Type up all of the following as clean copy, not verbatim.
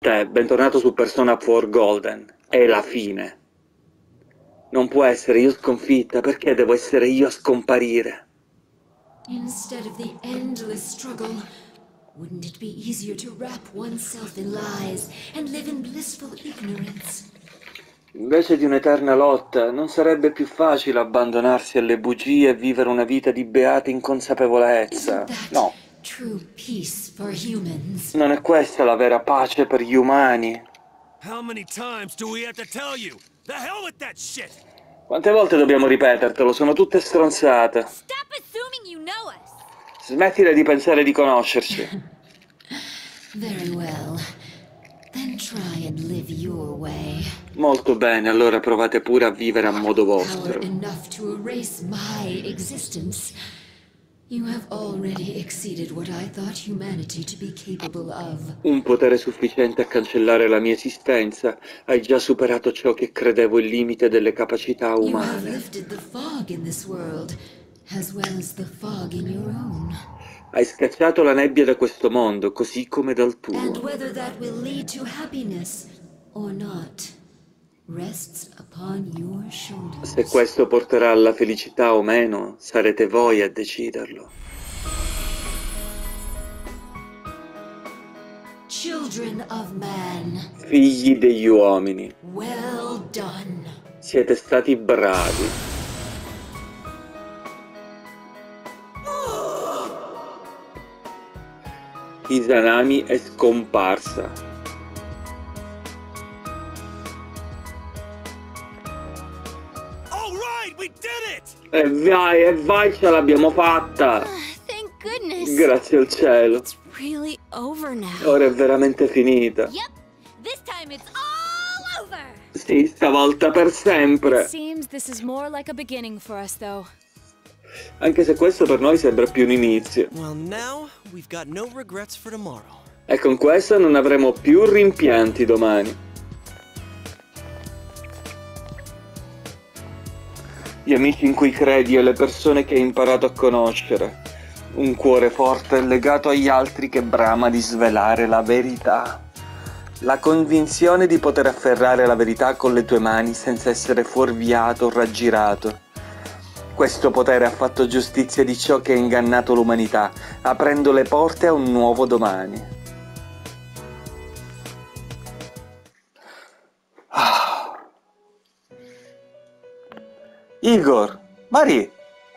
te, bentornato su Persona 4 Golden. È la fine. Non può essere io sconfitta, perché devo essere io a scomparire? Instead of the endless struggle, wouldn't it be easier to wrap oneself in lies and live in blissful ignorance? Invece di un'eterna lotta, non sarebbe più facile abbandonarsi alle bugie e vivere una vita di beata inconsapevolezza? Isn't that No, true peace for humans? non è questa la vera pace per gli umani. How many times do we have to tell you? The hell with that shit! Quante volte dobbiamo ripetertelo? Sono tutte stronzate. Stop assuming you know us! Smettila di pensare di conoscerci. Very well. Then try and live your way. Molto bene, allora provate pure a vivere a modo Power vostro. enough to erase my existence. You have already exceeded what I thought humanity to be capable of. Un potere sufficiente a cancellare la mia esistenza. Hai già superato ciò che credevo il limite delle capacità You have umane. lifted the fog in this world, as well as the fog in your own. Hai scacciato la nebbia da questo mondo, così come dal And tuo. whether that will lead to happiness or not rests upon your shoulders. Se questo porterà alla felicità o meno, sarete voi a deciderlo. Children of man, Figli degli uomini, well done. siete stati bravi. Izanami è scomparsa. All right, we did it! E vai, ce l'abbiamo fatta! Thank goodness! Grazie al cielo. It's really over now. Ora è veramente finita. Yep, this time it's all over! Sì, stavolta per sempre. Seems this is more like a beginning for us, though. Anche se questo per noi sembra più un inizio. Well, now we've got no regrets for tomorrow. E con questo non avremo più rimpianti domani. Gli amici in cui credi e le persone che hai imparato a conoscere. Un cuore forte legato agli altri che brama di svelare la verità. La convinzione di poter afferrare la verità con le tue mani senza essere fuorviato o raggirato. Questo potere ha fatto giustizia di ciò che ha ingannato l'umanità, aprendo le porte a un nuovo domani. Igor, Mari,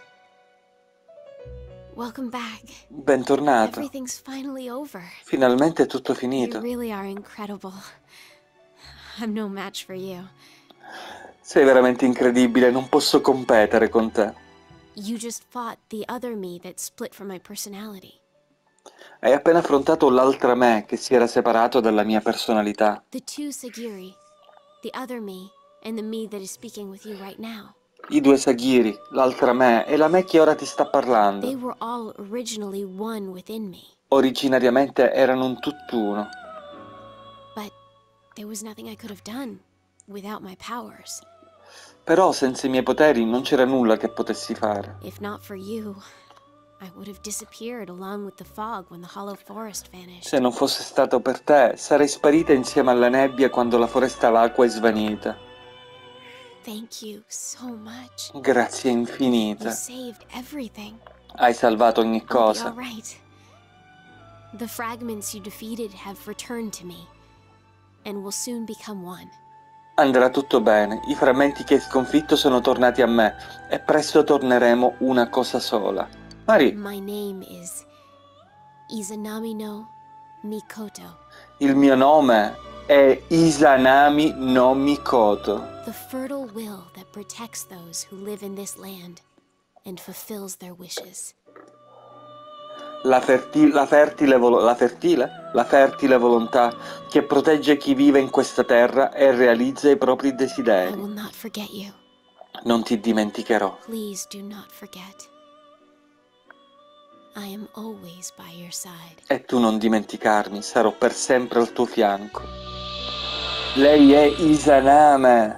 Welcome back. bentornato. Everything's finally over. Finalmente è tutto You finito. really are incredible. I'm no match for you. Sei veramente incredibile, non posso competere con te. You just fought the other me that split from my personality. Hai appena affrontato l'altra me che si era separato dalla mia personalità. The two Sagiri, the other me, and the me that is speaking with you right now. I due Saghiri, l'altra me e la me che ora ti sta They parlando. were all originally one within me, Originariamente erano un tutt'uno. but there was nothing I could have done without my powers. Però senza i miei poteri non c'era nulla che potessi fare. If not for you, I would have disappeared along with the fog when the hollow forest vanished. Se non fosse stato per te, sarei sparita insieme alla nebbia quando la foresta l'acqua è svanita. Thank you so much. Grazie You infinite. saved everything. Hai salvato ogni I'll be cosa. all right. The fragments you defeated have returned to me, and will soon become one. Andrà tutto bene. I frammenti che hai sconfitto sono tornati a me e presto torneremo una cosa sola. Mari, My name is Izanami no Mikoto, il mio nome è Izanami no Mikoto. the fertile will that protects those who live in this land and fulfills their wishes. La fertile volontà che protegge chi vive in questa terra e realizza i propri I desideri. will not forget you. Non ti dimenticherò. Please do not forget. I am always by your side. E tu non dimenticarmi, sarò per sempre al tuo fianco. Lei è Izanami.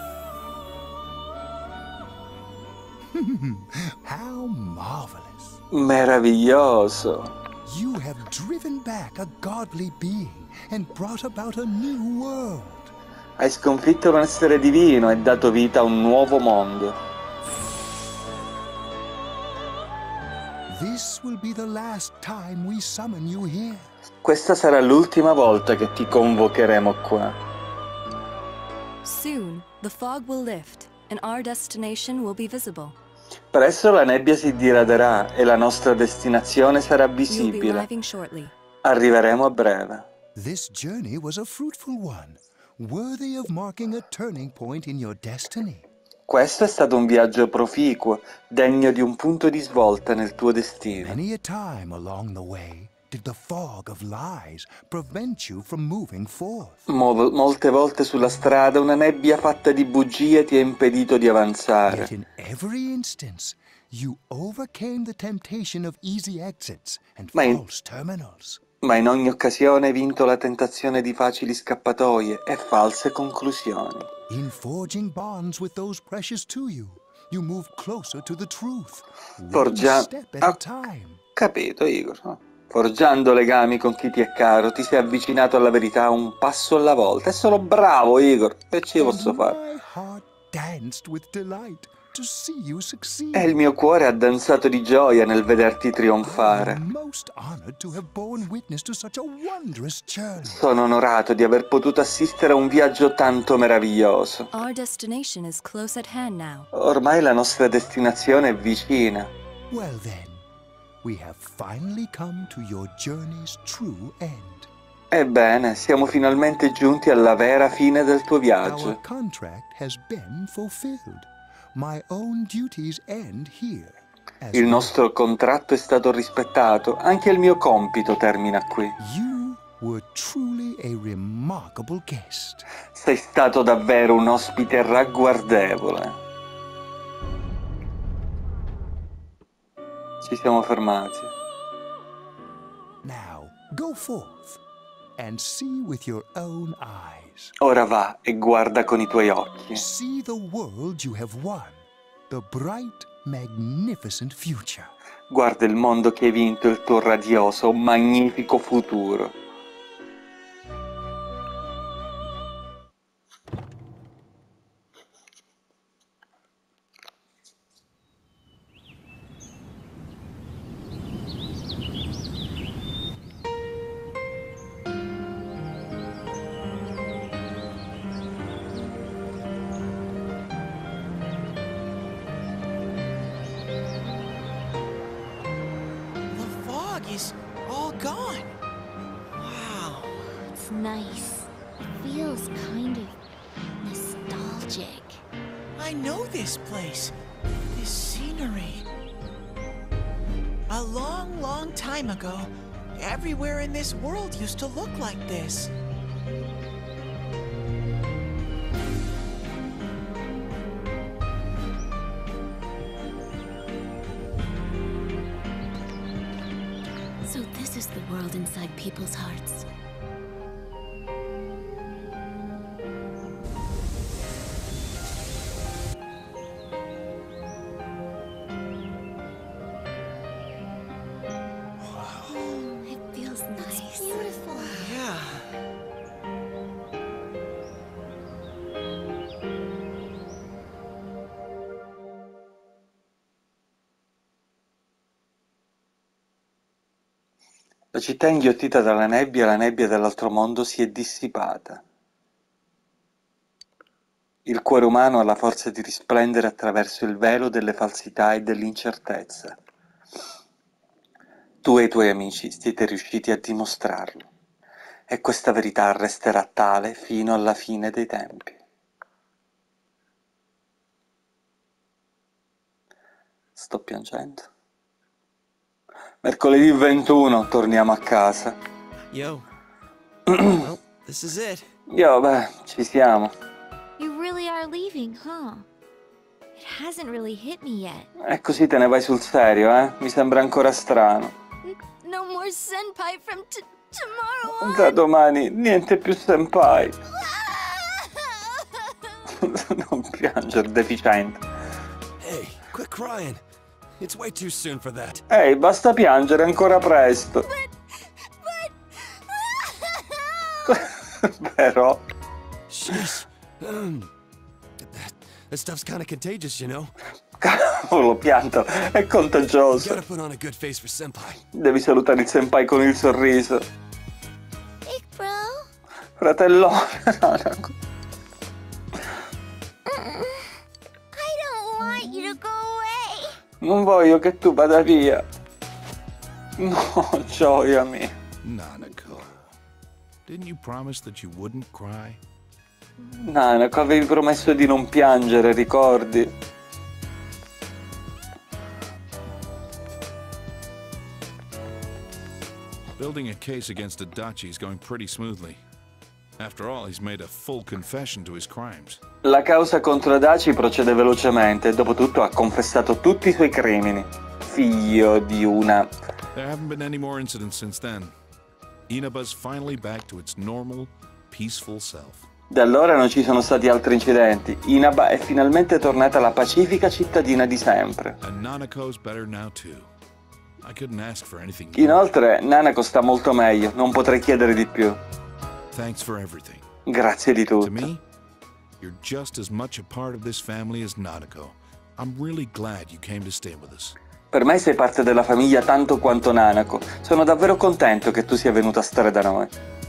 How marvelous. Meraviglioso. You have driven back a godly being and brought about a new world. Hai sconfitto un essere divino e dato vita a un nuovo mondo. This will be the last time we summon you here. Questa sarà l'ultima volta che ti convocheremo qua. Soon, the fog will lift, and our destination will be visible. Presto la nebbia si diraderà e la nostra destinazione sarà You'll be visibile. arriving shortly. Arriveremo a breve. This journey was a fruitful one, worthy of marking a turning point in your destiny. Questo è stato un viaggio proficuo, degno di un punto di svolta nel tuo destino. Many a time along the way did the fog of lies prevent you from moving forth. Molte volte sulla strada una nebbia fatta di bugie ti ha impedito di avanzare. Yet in every instance, you overcame the temptation of easy exits and false terminals. Ma in ogni occasione hai vinto la tentazione di facili scappatoie e false conclusioni. In forging bonds with those precious to you, you moved closer to the truth, one step at a time. Capito, Igor. No? Forgiando legami con chi ti è caro, ti sei avvicinato alla verità un passo alla volta. E sono bravo, Igor. Che ci posso fare? My heart danced with delight to see you succeed. E il mio cuore ha danzato di gioia nel vederti trionfare. I'm most honored to have borne witness to such a wondrous journey. Sono onorato di aver potuto assistere a un viaggio tanto meraviglioso. Our destination is close at hand now. Ormai la nostra destinazione è vicina. Well then, we have finally come to your journey's true end. Ebbene, siamo finalmente giunti alla vera fine del tuo Our viaggio. contract has been fulfilled. My own duties end here. As Il well. nostro contratto è stato rispettato, anche il mio compito termina qui. You were truly a remarkable guest. Sei stato davvero un ospite ragguardevole. Ci siamo fermati. Now, go forth and see with your own eyes. Ora va e guarda con i tuoi occhi. See the world you have won, the bright, magnificent future. Guarda il mondo che hai vinto, il tuo radioso, magnifico futuro. The fog is all gone. Wow. It's nice. It feels kind of nostalgic. I know this place. This scenery. A long, long time ago, everywhere in this world used to look like this. So this is the world inside people's hearts. It feels nice. It's beautiful. Yeah. La città inghiottita dalla nebbia dell'altro mondo si è dissipata. Il cuore umano ha la forza di risplendere attraverso il velo delle falsità e dell'incertezza. Tu e i tuoi amici siete riusciti a dimostrarlo, e questa verità resterà tale fino alla fine dei tempi. Sto piangendo. Mercoledì 21 torniamo a casa. Yo. Well, this is it. Ci siamo. You really are leaving, huh? It hasn't really hit me yet. E così te ne vai sul serio, eh? Mi sembra ancora strano. No more senpai from tomorrow on. Da domani niente più senpai. Non piangere, deficiente. Hey, quit crying. It's way too soon for that. Ehi, basta piangere, è ancora presto. Vero? Sheesh. That stuff's kind of contagious, you know. Cavolo, pianto, è contagioso. Gotta put on a good face for Senpai. Devi salutare il senpai con il sorriso. Big bro? Fratello. I don't want you to go away. Non voglio che tu vada via. No, gioia mia. Nanako, didn't you promise that you wouldn't cry? Nanako, avevi promesso di non piangere, ricordi? Building a case against Adachi is going pretty smoothly. After all, he's made a full confession to his crimes. La causa contro Adachi procede velocemente e dopotutto ha confessato tutti i suoi crimini. Figlio di una... There haven't been any more incidents since then. Inaba's finally back to its normal, peaceful self. Da allora non ci sono stati altri incidenti. Inaba è finalmente tornata la pacifica cittadina di sempre. And Nanako's better now too. I couldn't ask for anything more. Inoltre, Nanako sta molto meglio, non potrei chiedere di più. Thanks for everything. Grazie di To tutto. me, you're just as much a part of this family as Nanako. I'm really glad you came to stay with us. Per me sei parte della famiglia tanto quanto Nanako. Sono davvero contento che tu sia venuta a stare da noi.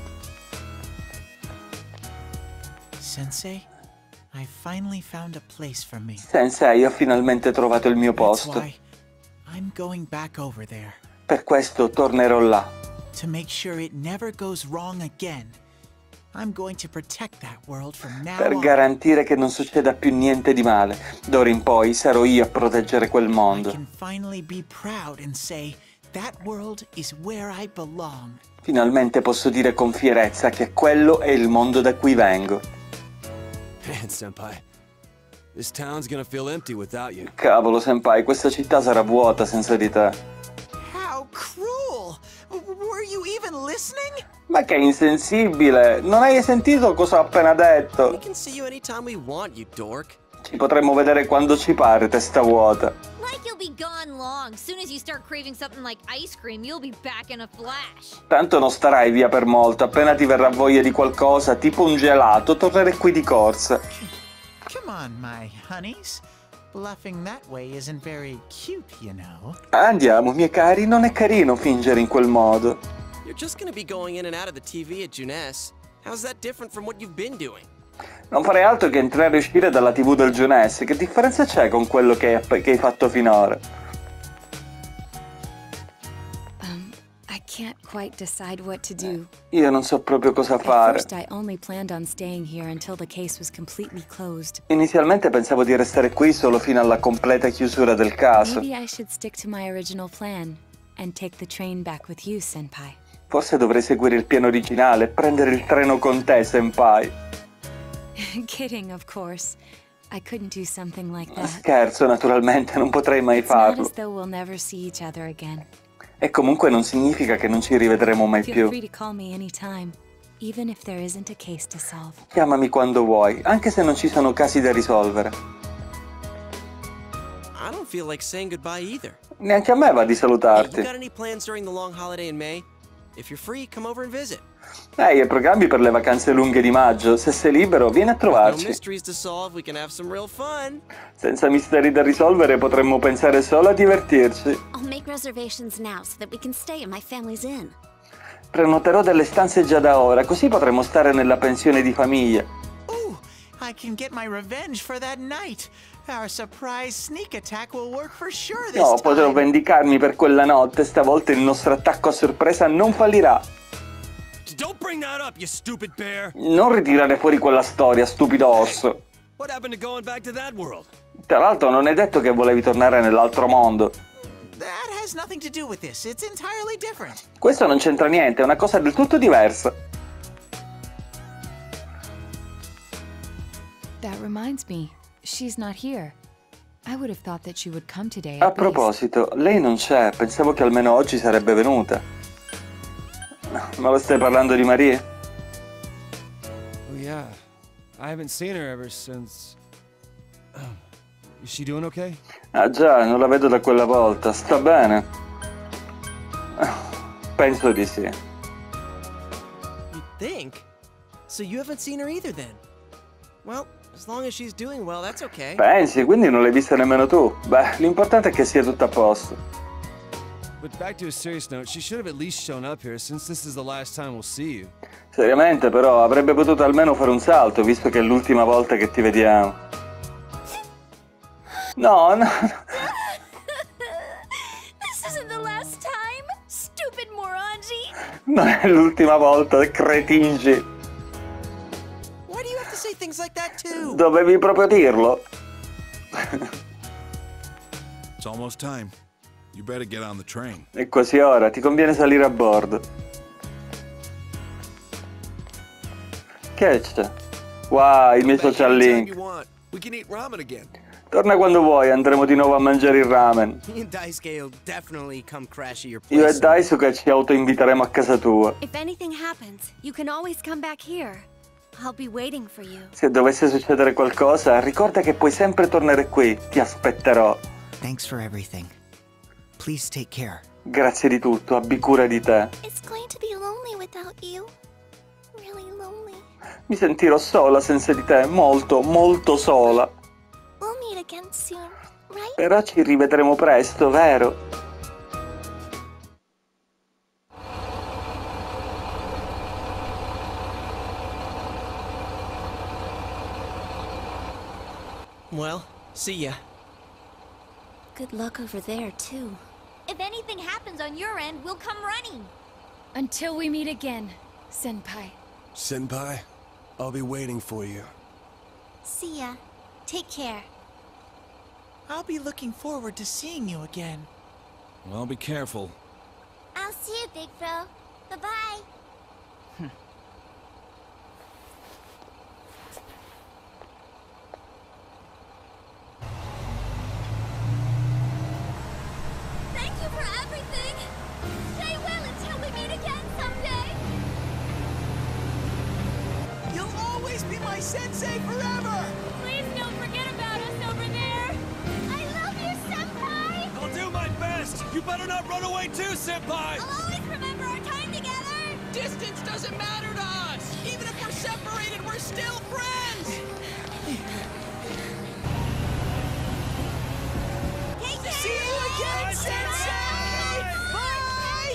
Sensei, I finally found a place for me. Sensei, ho finalmente trovato il mio That's posto. why I'm going back over there Per questo tornerò là. to make sure it never goes wrong again. I'm going to protect that world from now Per on. garantire che non succeda più niente di male. D'ora in poi sarò io a proteggere quel I mondo. can finally be proud and say that world is where I belong. Finalmente posso dire con fierezza che quello è il mondo da cui vengo. Man, Senpai. This town's gonna feel empty without you. Cavolo, senpai, questa città sarà vuota senza di te. How cruel! Were you even listening? Ma che insensibile! Non hai sentito cosa ho appena We detto? can see you anytime we want, you dork. Ci potremmo vedere quando ci pare, testa vuota. Like you'll be gone long. Soon as you start craving something like ice cream, you'll be back in a flash. Tanto non starai via per molto, appena ti verrà voglia di qualcosa, tipo un gelato, tornerai qui di corsa. Come on, my honeys. Bluffing that way isn't very cute, you know. Andiamo, miei cari, non è carino fingere in quel modo. You're just gonna be going in and out of the TV at Junes. How's that different from what you've been doing? Non farei altro che entrare e uscire dalla TV del Junes. Che differenza c'è con quello che hai fatto finora? I can't quite decide what to do. Io non so proprio cosa At fare. first, I only planned on staying here until the case was completely closed. Inizialmente pensavo di restare qui solo fino alla completa chiusura del caso. Maybe I should stick to my original plan and take the train back with you, Senpai. Forse dovrei seguire il piano originale e prendere il treno con te, senpai. Kidding, of course. I couldn't do something like that. Scherzo, naturalmente, non potrei mai It's not farlo. as though we'll never see each other again. E comunque non significa che non ci rivedremo mai Feel più. free to call me anytime, even if there isn't a case to solve. Chiamami quando vuoi, anche se non ci sono casi da risolvere. I don't feel like saying goodbye either. Neanche a me va di Hey, you salutarti. got any plans during the long holiday in May? If you're free, come over and visit. Ehi, hai programmi per le vacanze lunghe di maggio? Se sei libero, vieni a No trovarci. mysteries to solve, we can have some real fun. Senza misteri da risolvere, potremmo pensare solo a divertirci. I'll make reservations now so that we can stay in my family's inn. Prenoterò delle stanze già da ora, così potremo stare nella pensione di famiglia. Ooh, I can get my revenge for that night. Our surprise sneak attack will work for sure this No, potrò time. vendicarmi per quella notte. Stavolta il nostro attacco a sorpresa non fallirà. Don't bring that up, you stupid bear. Non ritirare fuori quella storia, stupido orso. What happened to going back to that world? Tra l'altro non è detto che volevi tornare nell'altro mondo. That has nothing to do with this. It's entirely different. Questo non c'entra niente, è una cosa del tutto diversa. That reminds me, she's not here. I would have thought that she would come today. A at least. proposito, lei non c'è, pensavo che almeno oggi sarebbe venuta. Ma lo stai parlando di Maria? Oh yeah, I haven't seen her ever since. Is she doing okay? Ah già, non la vedo da quella volta. Sta bene? Penso di sì. You think? So you haven't seen her either then? Well, as long as she's doing well, that's okay. Pensi, quindi non l'hai vista nemmeno tu? Beh, l'importante è che sia tutto a posto. But back to a serious note, she should have at least shown up here since this is the last time we'll see you. Seriamente, però, avrebbe potuto almeno fare un salto, visto che è l'ultima volta che ti vediamo. No, no. This isn't the last time, stupid morongi. Non è l'ultima volta, cretingi. Why do you have to say things like that too? Dovevi proprio dirlo. It's almost time. You better get on the train. È quasi ora, ti conviene salire a bordo. Che c'è? Wow, i miei social link. We can eat ramen again. Torna quando vuoi, andremo di nuovo a mangiare il ramen. Io e Daisuke ci autoinviteremo a casa tua. If anything happens, you can always come back here. I'll be waiting for you. Se dovesse succedere qualcosa, ricorda che puoi sempre tornare qui. Ti aspetterò. Thanks for everything. Please take care. Grazie di tutto, abbi cura di te. It's going to be lonely without you. Really lonely. Mi sentirò sola senza di te, molto, molto sola. We'll meet again soon, right? Però ci rivedremo presto, vero? Well, see ya. Good luck over there, too. If anything happens on your end, we'll come running. Until we meet again, Senpai. Senpai, I'll be waiting for you. See ya. Take care. I'll be looking forward to seeing you again. Well, be careful. I'll see you, Big Bro. Bye-bye. Thank you for everything. Stay well until we meet again someday. You'll always be my sensei forever! Please don't forget about us over there. I love you, Senpai. I'll do my best. You better not run away too, Senpai. I'll always remember our time together. Distance doesn't matter to us! Even if we're separated, we're still friends! See you again, Sensei! Bye!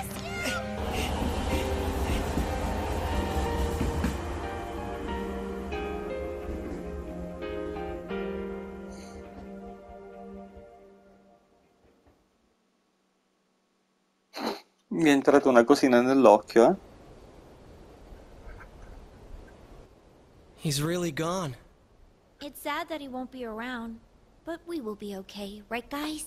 Mi è entrata una cosina nell'occhio, eh? He's really gone. It's sad that he won't be around, but we will be okay, right guys?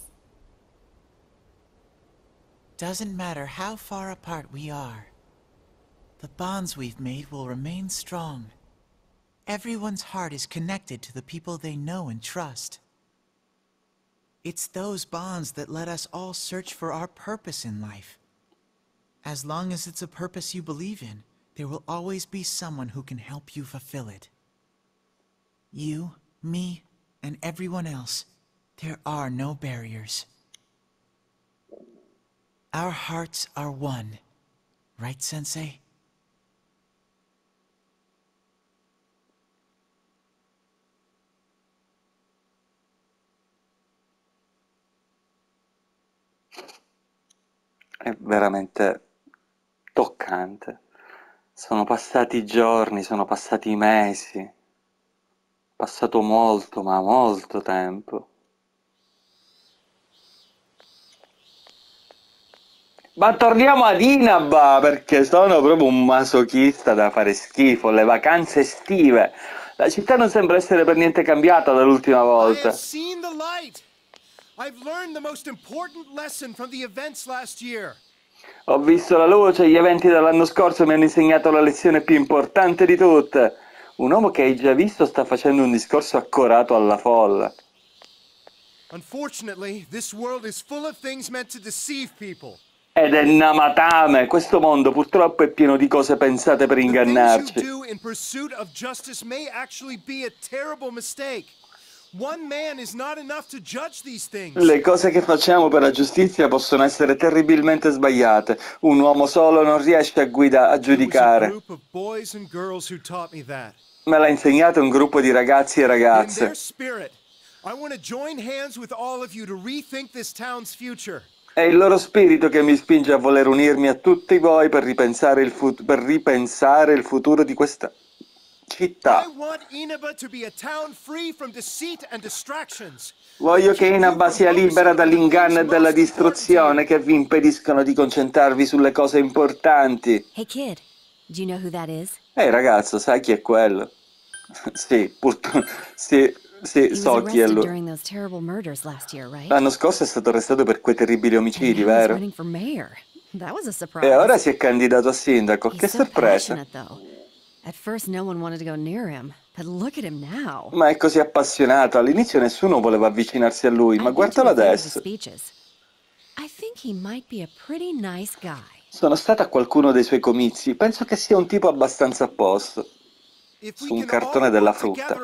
Doesn't matter how far apart we are. The bonds we've made will remain strong. Everyone's heart is connected to the people they know and trust. It's those bonds that let us all search for our purpose in life. As long as it's a purpose you believe in, there will always be someone who can help you fulfill it. You, me, and everyone else. There are no barriers. Our hearts are one. Right, Sensei? È veramente toccante. Sono passati giorni, sono passati mesi. È passato molto, ma molto tempo. Ma torniamo ad Inaba, perché sono proprio un masochista da fare schifo. Le vacanze estive. La città non sembra essere per niente cambiata dall'ultima volta. I've learned the most important lesson from the events last year. Ho visto la luce, gli eventi dell'anno scorso mi hanno insegnato la lezione più importante di tutte. Un uomo che hai già visto sta facendo un discorso accorato alla folla. Unfortunately, this world is full of things meant to deceive people. Ed è Namatame, questo mondo purtroppo è pieno di cose pensate per ingannarci. The things you do in pursuit of justice may actually be a terrible mistake. One man is not enough to judge these things. Le cose che facciamo per la giustizia possono essere terribilmente sbagliate. Un uomo solo non riesce a giudicare. Me l'ha insegnato un gruppo di ragazzi e ragazze. È il loro spirito che mi spinge a voler unirmi a tutti voi per ripensare il futuro di questa città. Voglio che Inaba sia libera dall'inganno e dalla distruzione che vi impediscono di concentrarvi sulle cose importanti. Hey kid, do you know who that is? Ehi ragazzo, sai chi è quello? Sì, so chi è lui. L'anno scorso è stato arrestato per quei terribili omicidi, vero? E ora si è candidato a sindaco. Che sorpresa! Ma è così appassionato. All'inizio nessuno voleva avvicinarsi a lui, ma guardalo adesso. Sono stata a qualcuno dei suoi comizi. Penso che sia un tipo abbastanza a posto. Su un cartone della frutta.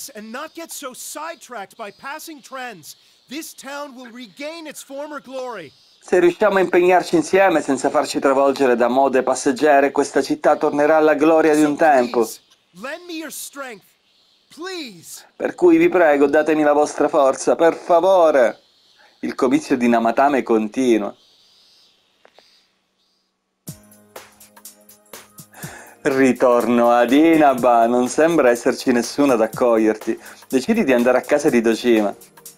Se riusciamo a impegnarci insieme senza farci travolgere da mode passeggere, questa città tornerà alla gloria di un tempo. Per cui vi prego, datemi la vostra forza, per favore. Il comizio di Namatame continua. Ritorno ad Inaba, non sembra esserci nessuno ad accoglierti. Decidi di andare a casa di Dojima.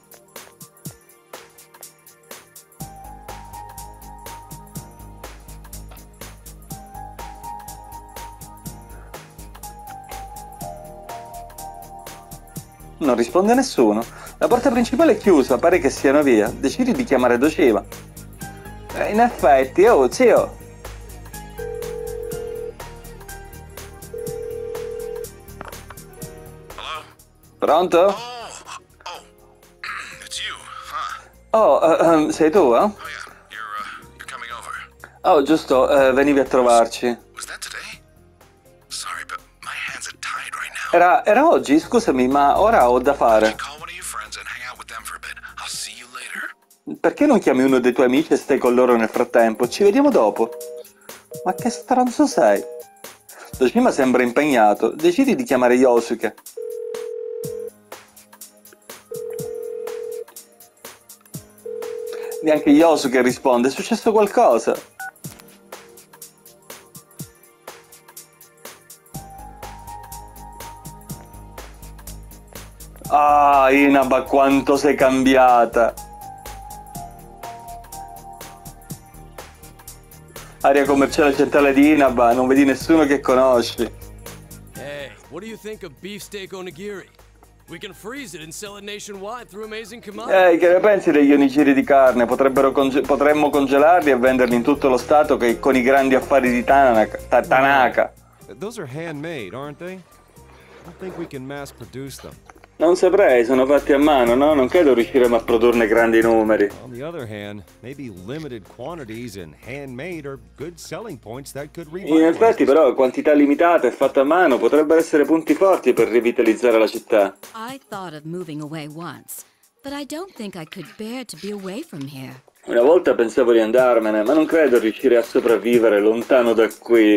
Non risponde nessuno. La porta principale è chiusa, pare che siano via. Decidi di chiamare Dojima. In effetti, oh zio. Pronto? Oh, sei tu, eh? Oh, giusto, venivi a trovarci. Era oggi, scusami, ma ora ho da fare. Perché non chiami uno dei tuoi amici e stai con loro nel frattempo? Ci vediamo dopo. Ma che stronzo sei? Dojima sembra impegnato. Decidi di chiamare Yosuke. Neanche Yosuke risponde. È successo qualcosa? Ah, Inaba, quanto sei cambiata! Area commerciale centrale di Inaba, non vedi nessuno che conosci. Hey, what do you think of beefsteak onigiri? We can freeze it and sell it nationwide through Amazing Commodities. Ehi, che ne pensi degli onigiri di carne? Potremmo congelarli e venderli in tutto lo stato con i grandi affari di Tanaka. Those are handmade, aren't they? I don't think we can mass produce them. Non saprei, sono fatti a mano, no? Non credo riusciremo a produrne grandi numeri. On the other hand, maybe limited quantities and handmade are good selling points that could In effetti però quantità limitate e fatte a mano potrebbero essere punti forti per rivitalizzare la città. I thought of moving away once, but I don't think I could bear to be away from here. Una volta pensavo di andarmene, ma non credo riuscirei a sopravvivere lontano da qui.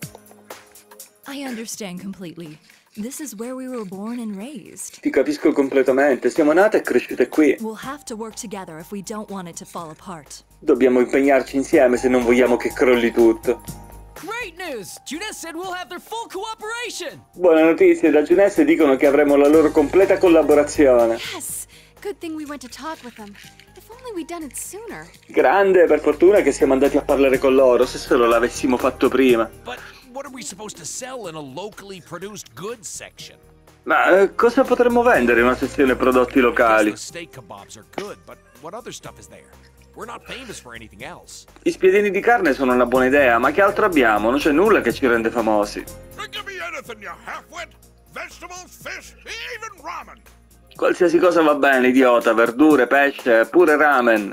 I understand completely. This is where we were born and raised. Ti capisco completamente, siamo nate e cresciute qui. We'll have to work together if we don't want it to fall apart. Dobbiamo impegnarci insieme se non vogliamo che crolli tutto. Great news! Junes said we'll have their full cooperation. Buone notizie, da Junes dicono che avremo la loro completa collaborazione. Yes! Good thing we went to talk with them. If only we'd done it sooner. Grande, per fortuna che siamo andati a parlare con loro, se solo l'avessimo fatto prima. What are we supposed to sell in a locally produced goods section? Ma cosa potremmo vendere in una sezione prodotti locali? Steak kebabs are good, but what other stuff is there? We're not famous for anything else. I spiedini di carne sono una buona idea, ma che altro abbiamo? Non c'è nulla che ci rende famosi. Give me anything, you half-wit. Vegetables, fish, even ramen. Qualsiasi cosa va bene, idiota, verdure, pesce, pure ramen.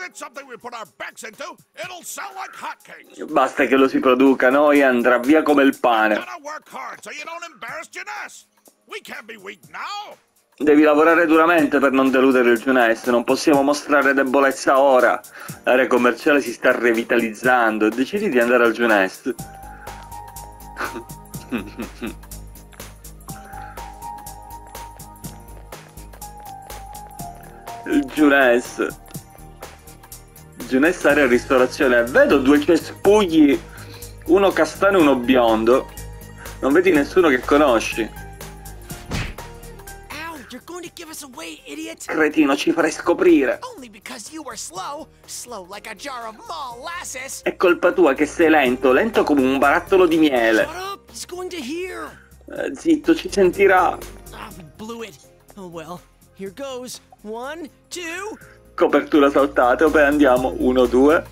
Basta che lo si produca, noi andrà via come il pane. Devi lavorare duramente per non deludere il Junes, non possiamo mostrare debolezza ora. L'area commerciale si sta revitalizzando e decidi di andare al Junes. Il Junes. Junes area ristorazione. Vedo 2 cespugli, uno castano e uno biondo. Non vedi nessuno che conosci. You're going to give us away, idiot! Cretino, ci farai scoprire. Only because you were slow like a jar of molasses. È colpa tua che sei lento, lento come un barattolo di miele. Shut up! He's going to hear. Zitto, ci sentirà. We blew it. Oh well. Here goes. 1, 2. Copertura saltate, beh, andiamo. 1, 2.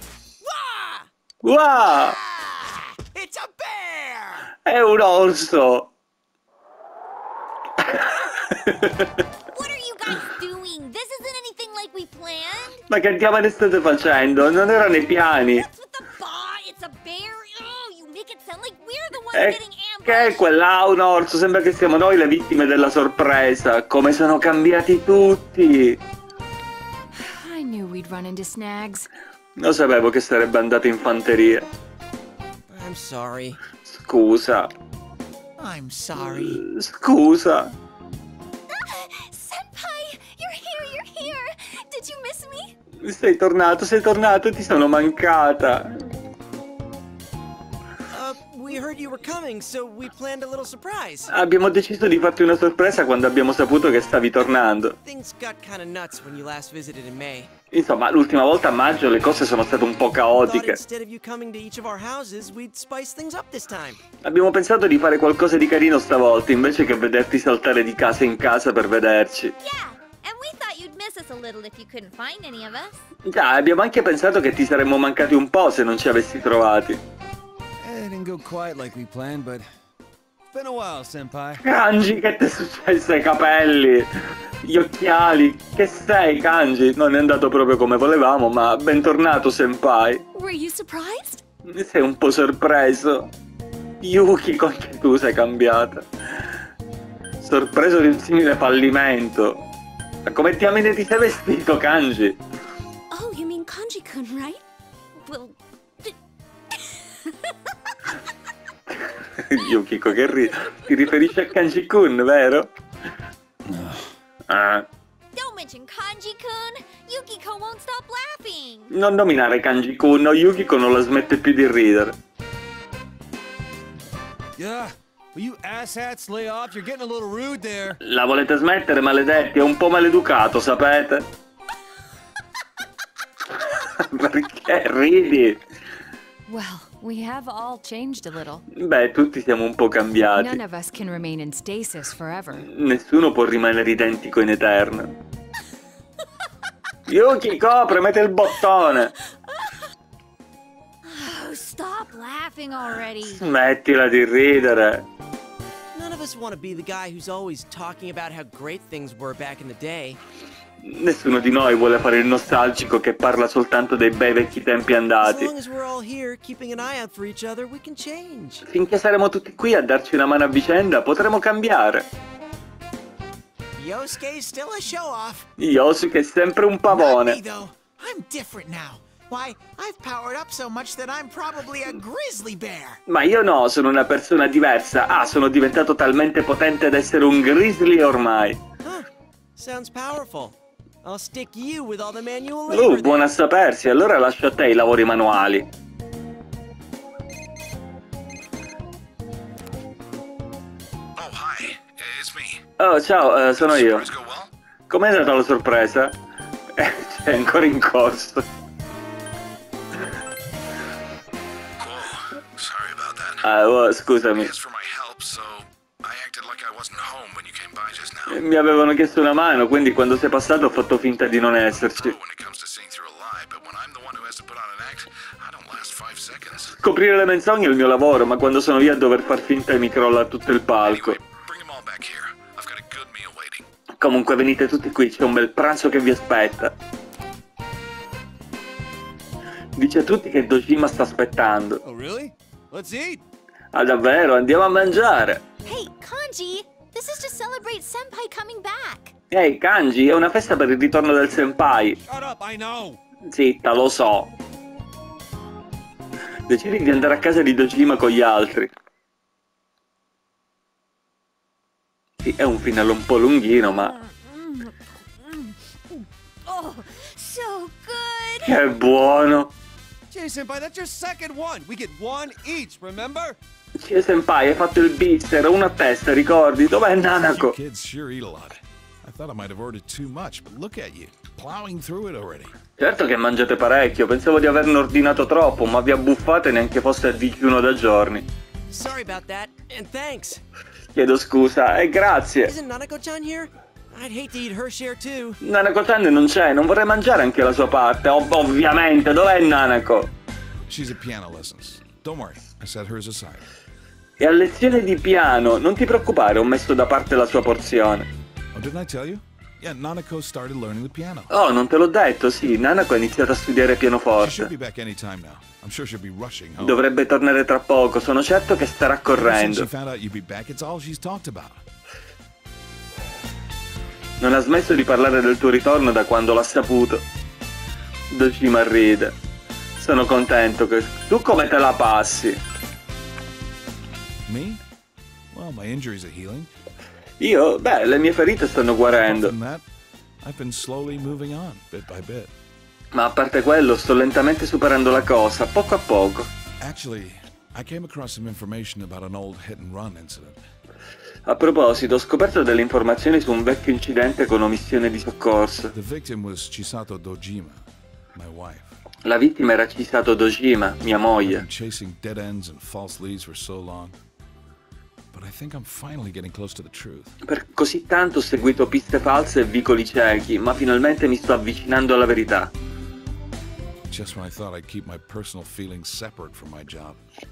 Wow! It's a bear! È un orso. What are you guys doing? This isn't anything like we planned. Ma che diavolo state facendo? Non erano i piani. It's a bear. Oh, you make it sound like we're the ones getting ambushed. Che è quella? Un orso. Sembra che siamo noi le vittime della sorpresa. Come sono cambiati tutti. I knew we'd run into snags. Lo sapevo che sarebbe andato in fanteria. I'm sorry. Scusa. I'm sorry. Scusa. Senpai, you're here. Did you miss me? Sei tornato, ti sono mancata. We heard you were coming, so we planned a little surprise. Abbiamo deciso di farti una sorpresa quando abbiamo saputo che stavi tornando. Things got kind of nuts when you last visited in May. Insomma, l'ultima volta a maggio le cose sono state un po' caotiche. Instead of you coming to each of our houses, we'd spice things up this time. Abbiamo pensato di fare qualcosa di carino stavolta, invece che vederti saltare di casa in casa per vederci. Yeah, and we thought you'd miss us a little if you couldn't find any of us. Già, abbiamo anche pensato che ti saremmo mancati un po' se non ci avessi trovati. It didn't go quite like we planned, but it's been a while, Senpai. Kanji, che ti è successo ai capelli? Gli occhiali? Che sei, Kanji? Non è andato proprio come volevamo, ma bentornato, Senpai. Were you surprised? Sei un po' sorpreso. Yukiko, anche tu sei cambiata. Sorpreso di un simile fallimento. Ma come diamine ti sei vestito, Kanji? Oh, you mean Kanji-kun, right? Well... Yukiko, che ridi. Ti riferisci a Kanji-kun, vero? Don't mention Kanji-kun. Yukiko won't stop laughing. Non nominare Kanji-kun, o Yukiko non la smette più di ridere. Yeah, will you asshats lay off? You're getting a little rude there. La volete smettere, maledetti? È un po' maleducato, sapete? Perché ridi? Well, we have all changed a little. Beh, tutti siamo un po' cambiati. None of us can remain in stasis forever. Nessuno può rimanere identico in eterno. Yukiko, premete il bottone. Oh, stop laughing already. Smettila di ridere. None of us want to be the guy who's always talking about how great things were back in the day. Nessuno di noi vuole fare il nostalgico che parla soltanto dei bei vecchi tempi andati. As long as we're all here, keeping an eye out for each other, we can change. Finché saremo tutti qui a darci una mano a vicenda, potremo cambiare. Yosuke's still a show-off. Yosuke è sempre un pavone. Not me, though. I'm different now. Why, I've powered up so much that I'm probably a grizzly bear. Ma io no, sono una persona diversa. Ah, sono diventato talmente potente da essere un grizzly ormai. Sounds powerful. I'll stick you with all the manual labor. Buono a sapersi, allora lascio a te i lavori manuali. Oh, hi. It's me. Oh, ciao, sono io. Com'è andata la sorpresa? È ancora in corso. Sorry about that. Oh, scusami. Asked for my help, so I acted like I wasn't home when you came by just now. Mi avevano chiesto una mano, quindi quando sei passato ho fatto finta di non esserci. Scoprire le menzogne è il mio lavoro, ma quando sono via a dover far finta mi crolla tutto il palco. Comunque venite tutti qui, c'è un bel pranzo che vi aspetta. Dice a tutti che Dojima sta aspettando. Oh, really? Let's eat. Ah, davvero? Andiamo a mangiare. Hey, Kanji! This is to celebrate Senpai coming back. Ehi, Kanji, è una festa per il ritorno del senpai. Shut up, I know. Zitta, lo so. Decidi di andare a casa di Dojima con gli altri. Sì, è un finale un po' lunghino, ma... Oh, so good! Che buono! Senpai, that's your second one. We get one each, remember? Senpai, hai fatto il bister, uno a testa, ricordi? Dov'è Nanako? You kids sure eat a lot. I thought I might have ordered too much, but look at you, plowing through it already. Certo che mangiate parecchio, pensavo di averne ordinato troppo, ma vi abbuffate neanche fosse a digiuno da giorni. Sorry about that, and thanks. Chiedo scusa e grazie. Isn't Nanako-chan here? I'd hate to eat her share too. Nanako-chan non c'è, non vorrei mangiare anche la sua parte. Ovviamente, dov'è Nanako? She's at piano lessons. Don't worry, I set hers aside. E a lezione di piano, non ti preoccupare, ho messo da parte la sua porzione. Oh, didn't I tell you? Yeah, Nanako started learning the piano. Oh, non te l'ho detto, sì, Nanako ha iniziato a studiare She pianoforte. should be back any time now. I'm sure she'll be rushing home. Dovrebbe tornare tra poco, sono certo che starà Ever since correndo. she found out you'd be back, it's all she's talked about. Non ha smesso di parlare del tuo ritorno da quando l'ha saputo. Dojima ride. Sono contento che... Tu come te la passi? Me? Well, my injuries are healing. Io? Beh, le mie ferite stanno guarendo. Apart from that, I've been slowly moving on, bit by bit. Ma a parte quello, sto lentamente superando la cosa, poco a poco. Actually, I came across some information about an old hit-and-run incident. A proposito, ho scoperto delle informazioni su un vecchio incidente con omissione di soccorso. The victim was Chisato Dojima, my wife. La vittima era Chisato Dojima, mia I've moglie. been chasing dead ends and false leads for so long, but I think I'm finally getting close to the truth. Per così tanto ho seguito piste false e vicoli ciechi, ma finalmente mi sto avvicinando alla verità. Just when I thought I'd keep my personal feelings separate from my job.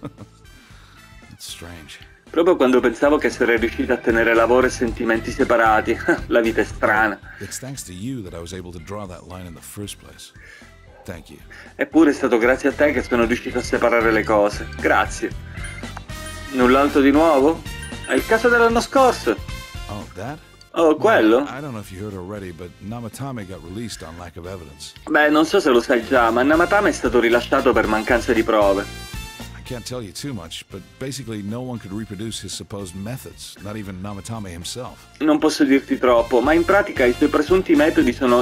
It's strange. Proprio quando pensavo che sarei riuscito a tenere lavoro e sentimenti separati. La vita è strana. It's thanks to you that I was able to draw that line in the first place. Thank you. Eppure è stato grazie a te che sono riuscito a separare le cose. Grazie. Null'altro di nuovo? È il caso dell'anno scorso. Oh, that? Oh, quello? I don't know if you heard already, but Namatame got released on lack of evidence. Beh, non so se lo sai già, ma Namatame è stato rilasciato per mancanza di prove. I can't tell you too much, but basically no one could reproduce his supposed methods, not even Namatame himself. Non posso dirti troppo, ma in pratica i suoi presunti metodi sono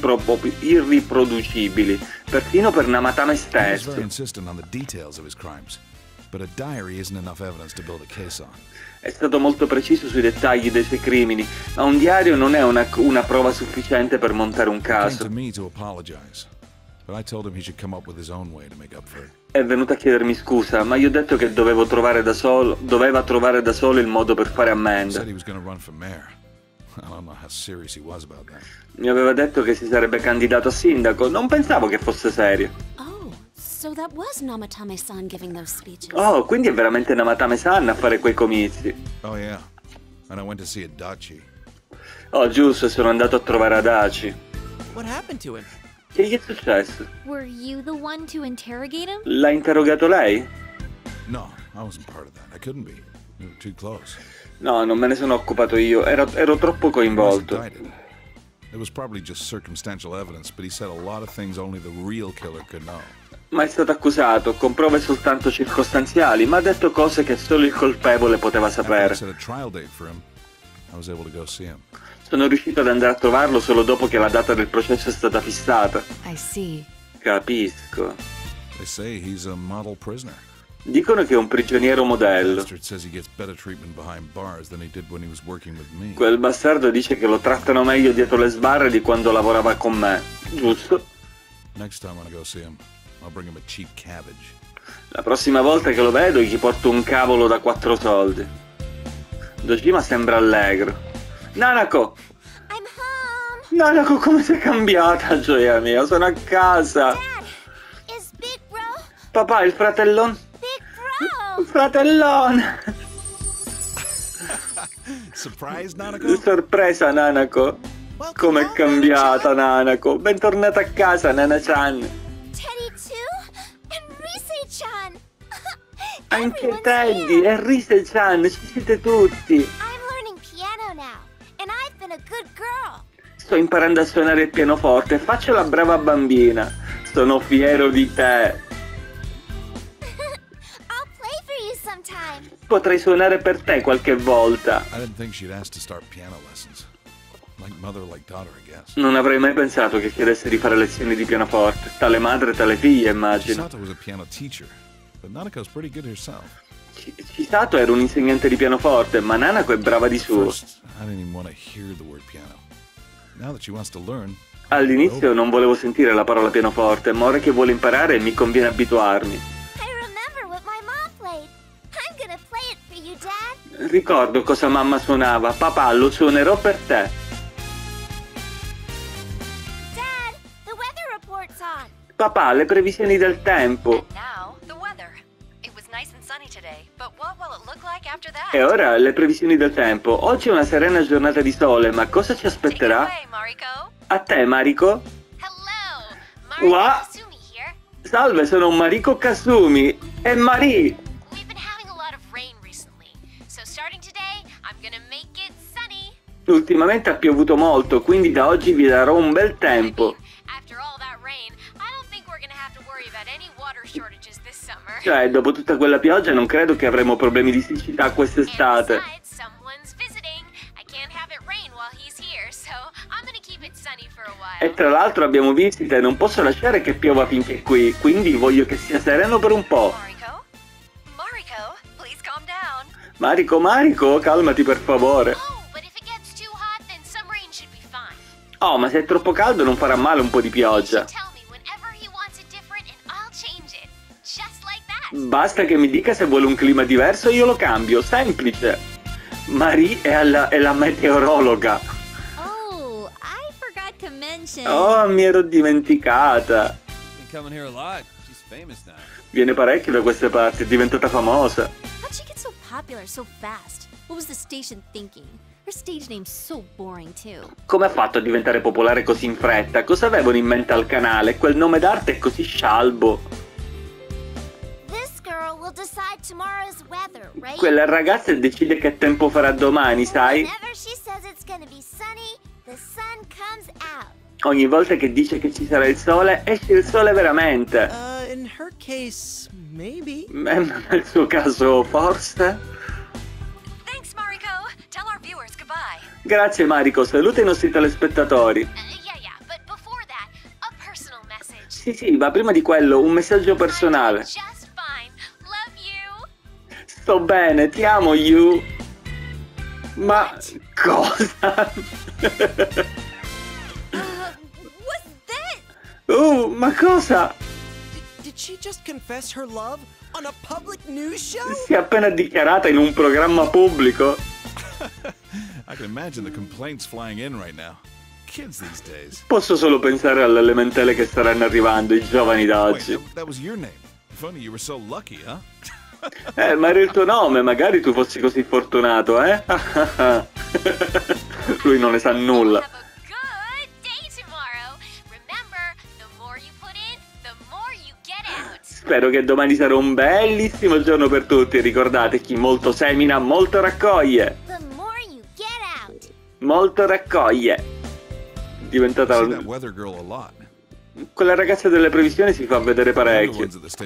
irriproducibili, perfino per Namatame He was stesso. very insistent on the details of his crimes, but a diary isn't enough evidence to build a case on. È stato molto preciso sui dettagli dei suoi crimini, ma un diario non è una prova sufficiente per montare un He came caso. to me to apologize, but I told him he should come up with his own way to make up for it. È venuto a chiedermi scusa, ma io ho detto che doveva trovare da solo il modo per fare He ammenda. said he was going to run for mayor. I don't know how serious he was about that. Mi aveva detto che si sarebbe candidato a sindaco, non pensavo che fosse serio. Oh, so that was Namatame-san giving those speeches. Oh, quindi è veramente Namatame-san a fare quei comizi. Oh yeah, and I went to see Adachi. Oh, giusto, sono andato a trovare Adachi. What happened to him? Che gli è successo? Were you the one to interrogate him? L'ha interrogato lei? No, I wasn't part of that. I couldn't be. We were too close. No, non me ne sono occupato io, ero troppo He was coinvolto. indicted. It was probably just circumstantial evidence, but he said a lot of things only the real killer could know. Ma è stato accusato, con prove soltanto circostanziali, ma ha detto cose che solo il colpevole poteva After I sapere. set a trial date for him, I was able to go see him. Sono riuscito ad andare a trovarlo solo dopo che la data del processo è stata fissata. I see. Capisco. They say he's a model prisoner. Dicono che è un prigioniero modello. Bastard says he gets better treatment behind bars than he did when he was working with me. Quel bastardo dice che lo trattano meglio dietro le sbarre di quando lavorava con me. Giusto? Next time when I go see him, I'll bring him a cheap cabbage. La prossima volta che lo vedo gli porto un cavolo da 4 soldi. Dojima sembra allegro. Nanako! I'm home. Nanako, come sei cambiata, gioia mia? Sono a casa. Dad, is Big Bro? Papà, il fratellone? Big Bro! Fratellone! Surprise, Nanako? Sorpresa, Nanako. Com'è cambiata, Nanako. Bentornata a casa, Nana-chan. Teddy too? And Rise-chan! Anche Teddy e Rise-chan, ci siete tutti. I'm learning piano now, and I've been a good girl. Sto imparando a suonare il pianoforte, faccio la brava bambina. Sono fiero di te. I'll play for you sometime. Potrei suonare per te qualche volta. I didn't think she'd ask to start piano lessons. Like mother, like daughter, I guess. Non avrei mai pensato che chiedesse di fare lezioni di pianoforte. Tale madre, tale figlia, immagino. Chisato was a piano teacher, but Nanako's pretty good herself. Chisato era un insegnante di pianoforte, ma Nanako è brava di suo. First, I didn't even want to hear the word piano. Now that she wants to learn. All'inizio non volevo sentire la parola pianoforte, ma ora che vuole imparare mi conviene abituarmi. I remember what my mom played. I'm gonna play it for you, Dad. Ricordo cosa mamma suonava. Papà, lo suonerò per te. Dad, the weather report's on. Papà, le previsioni del tempo. Now, the weather. It was nice and sunny today, but what will it look like after that? E ora le previsioni del tempo. Oggi è una serena giornata di sole, ma cosa ci aspetterà? Take it away, Mariko. A te, Mariko. Hello, Mariko Kasumi here. Salve, sono Mariko Kasumi. E Marie. We've been having a lot of rain recently, so starting today, I'm gonna make it sunny. Ultimamente ha piovuto molto, quindi da oggi vi darò un bel tempo. After all that rain, I don't think we're gonna have to worry about any water shortages this summer. Cioè, dopo tutta quella pioggia non credo che avremo problemi di siccità quest'estate. Someone's visiting. I can't have it rain while he's here, so I'm gonna keep it sunny for a while. E tra l'altro abbiamo visite e non posso lasciare che piova finché qui, quindi voglio che sia sereno per un po'. Mariko, please calm down. Mariko, calmati per favore. Oh, ma se è troppo caldo non farà male un po' di pioggia. Basta che mi dica se vuole un clima diverso e io lo cambio, semplice. Marie è la meteorologa. Oh, I forgot to mention. Oh, mi ero dimenticata. Been coming here a lot. She's famous now. Viene parecchio da queste parti, è diventata famosa. How'd she get so popular so fast? What was the station thinking? Her stage name's so boring too. Come ha fatto a diventare popolare così in fretta? Cosa avevano in mente al canale? Quel nome d'arte è così scialbo. This girl will decide tomorrow's weather, right? Quella ragazza decide che tempo farà domani, sai? Whenever she says it's gonna be sunny, the sun comes out. Ogni volta che dice che ci sarà il sole, esce il sole veramente. In her case, maybe. Nel suo caso, forse? Thanks, Mariko. Tell our viewers goodbye. Grazie Mariko, saluta i nostri telespettatori. But before that, a personal message. Sì, ma prima di quello, un messaggio personale. Just fine. Love you. Sto bene, ti amo, You. Ma cosa? Ma cosa? Did she just confess her love on a public news show? Si è appena dichiarata in un programma pubblico. I can imagine the complaints flying in right now. Kids these days. Posso solo pensare alle elementali che staranno arrivando, i giovani d'oggi. Wait, that was your name. If only you were so lucky, huh? Ma era il tuo nome, magari tu fossi così fortunato, eh? Lui non ne sa nulla. Spero che domani sarà un bellissimo giorno per tutti. Ricordate, chi molto semina, molto raccoglie. Molto raccoglie. È diventata quella ragazza delle previsioni si fa vedere parecchio.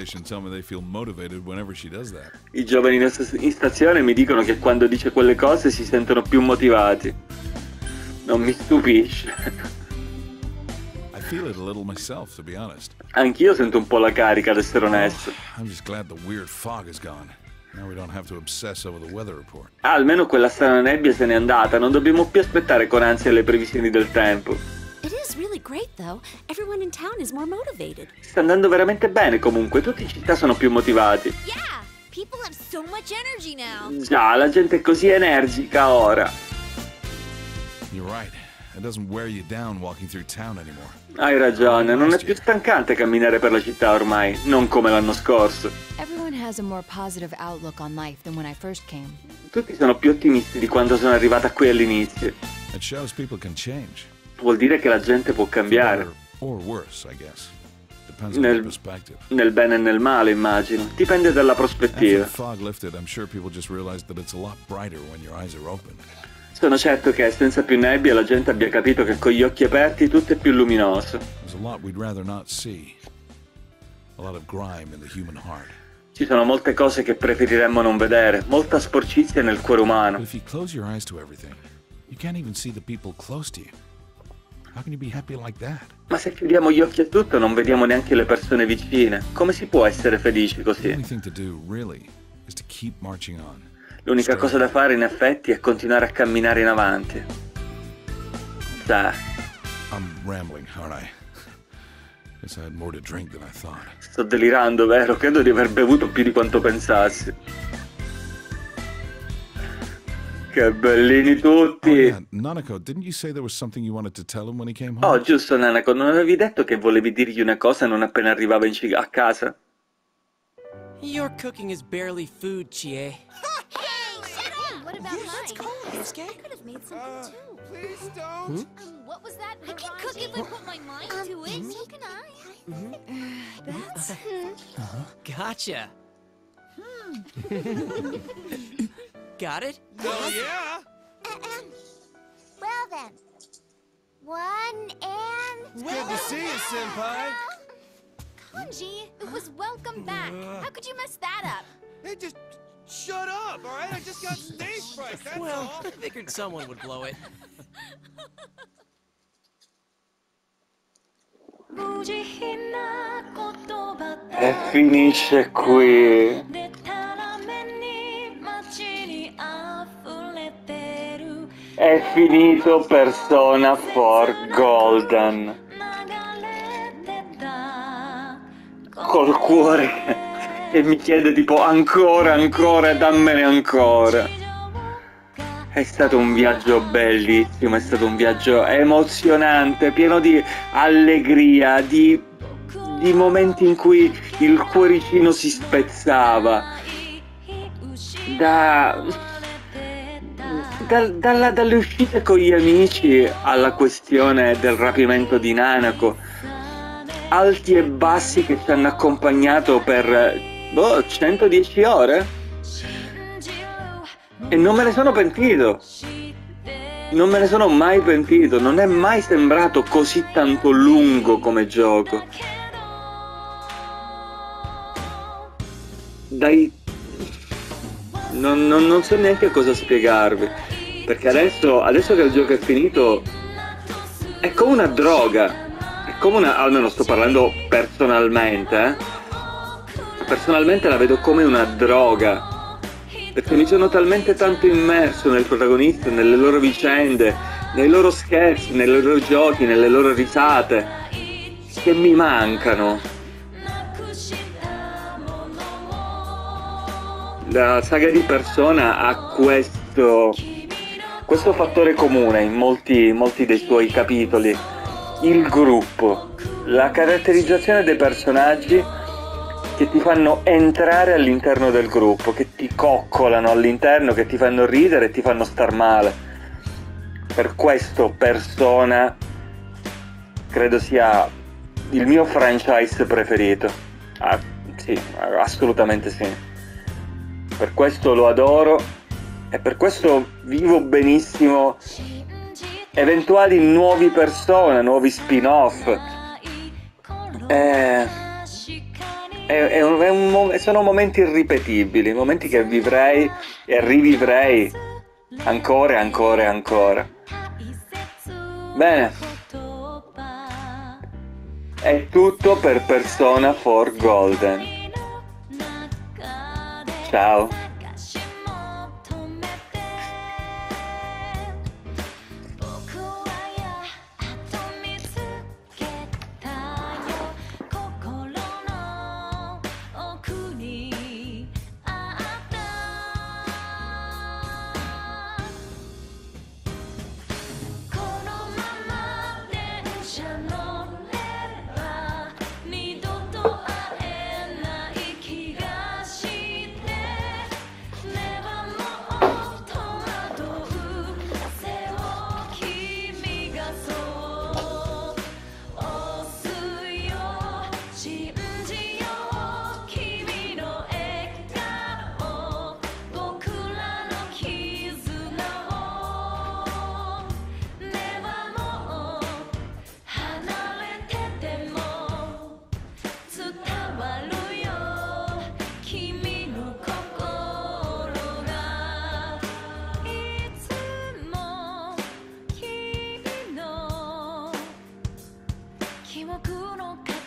I giovani in stazione mi dicono che quando dice quelle cose si sentono più motivati. Non mi stupisce. Feel it a little myself, to be honest. Anch'io sento un po' la carica, ad essere onesto. I'm just glad the weird fog is gone. Now we don't have to obsess over the weather report. Almeno quella strana nebbia se n'è andata, non dobbiamo più aspettare con ansia le previsioni del tempo. It is really great though. Everyone in town is more motivated. Sta andando veramente bene comunque, tutti in città sono più motivati. Yeah, people have so much energy now. Già, la gente è così energica ora. You're right. It doesn't wear you down walking through town anymore. Hai ragione, non è più stancante camminare per la città ormai, non come l'anno scorso. Everyone has a more positive outlook on life than when I first came. Tutti sono più ottimisti di quando sono arrivata qui all'inizio. It shows people can change. Vuol dire che la gente può cambiare. Or worse, I guess. Depends on the perspective. Nel bene e nel male, immagino. Dipende dalla prospettiva. After the fog lifted, I'm sure people just realized that it's a lot brighter when your eyes are open. Sono certo che senza più nebbia la gente abbia capito che con gli occhi aperti tutto è più luminoso. There's a lot we'd rather not see. A lot of grime in the human heart. Ci sono molte cose che preferiremmo non vedere, molta sporcizia nel cuore umano. But if you close your eyes to everything, you can't even see the people close to you. How can you be happy like that? Ma se chiudiamo gli occhi a tutto non vediamo neanche le persone vicine. Come si può essere felici The così? only thing to do, really, is to keep marching on. L'unica cosa da fare in effetti è continuare a camminare in avanti. Dai. I'm rambling, aren't I? Guess I had more to drink than I thought. Sto delirando, vero? Credo di aver bevuto più di quanto pensassi. Che bellini tutti! Oh, yeah. Nanako, didn't you say there was something you wanted to tell him when he came home? Oh, giusto, Nanako, non avevi detto che volevi dirgli una cosa non appena arrivava a casa? Your cooking is barely food, Chie. What about mine? I could have made something too. Please don't. What was that? I can cook if I put my mind to it. So can I. That's... Gotcha. Got it? Oh, yeah. Well then. 1 and... It's good to see you, Senpai. Kanji, it was welcome back. How could you mess that up? Hey, just shut up, all right? I just got stage fright, that's Well, all. I figured someone would blow it. E finisce qui. È finito Persona 4 Golden. Col cuore che mi chiede tipo ancora, dammene ancora. È stato un viaggio bellissimo, è stato un viaggio emozionante, pieno di allegria, di momenti in cui il cuoricino si spezzava. Dalle uscite con gli amici alla questione del rapimento di Nanako, alti e bassi che ci hanno accompagnato per 110 ore e non me ne sono pentito, non me ne sono mai pentito, non è mai sembrato così tanto lungo come gioco. Non so neanche cosa spiegarvi, perché adesso che il gioco è finito è come una droga, è come una, almeno sto parlando personalmente, personalmente la vedo come una droga, perché mi sono talmente tanto immerso nel protagonista, nelle loro vicende, nei loro scherzi, nei loro giochi, nelle loro risate, che mi mancano. La saga di Persona ha questo fattore comune in molti dei suoi capitoli: il gruppo, la caratterizzazione dei personaggi che ti fanno entrare all'interno del gruppo, che ti coccolano all'interno, che ti fanno ridere e ti fanno star male. Per questo Persona credo sia il mio franchise preferito. Sì, assolutamente sì. Per questo lo adoro e per questo vivo benissimo eventuali nuovi Persona, nuovi spin-off. Sono momenti irripetibili, momenti che vivrei e rivivrei ancora e ancora e ancora. Bene, è tutto per Persona 4 Golden. Ciao. 記憶の形